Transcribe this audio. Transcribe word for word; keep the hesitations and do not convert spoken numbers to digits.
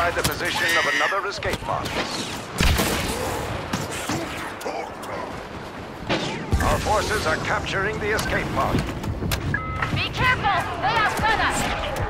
identified the position of another escape pod. Our forces are capturing the escape pod. Be careful! They outrun us!